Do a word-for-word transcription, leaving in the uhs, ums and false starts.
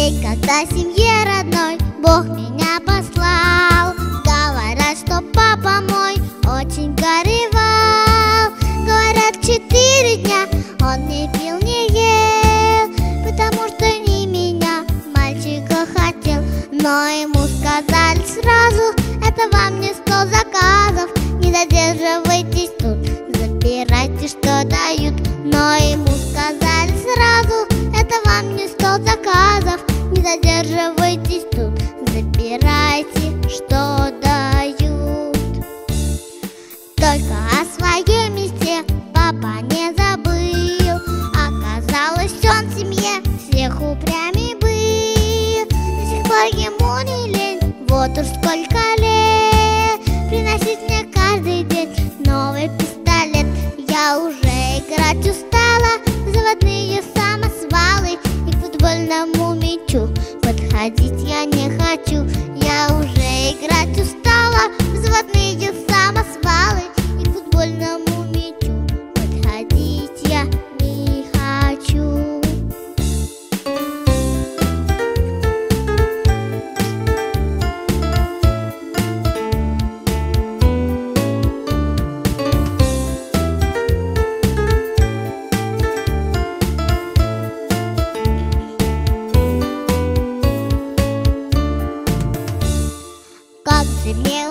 день, когда семье родной Бог меня послал. Говорят, что папа мой очень горевал. Говорят, четыре дня он не пил, не ел, потому что не меня, мальчика, хотел. Но ему сказали сразу: это вам не сто заказов, не задерживайтесь тут, забирайте, что дают. Но ему сказали сразу: это вам не сто заказов, не задерживайтесь тут, забирайте, что дают. Только о своей мечте папа не забыл. Оказалось, он в семье всех упрямей был. До сих пор ему не лень, вот уж сколько лет, приносить мне каждый день новый пистолет. Я уже играть устала в заводные самосвалы, и к футбольному мячу подходить я не хочу. Я уже играть устала в заводные самосвалы, и к футбольному мячу подходить я не хочу. Как же мне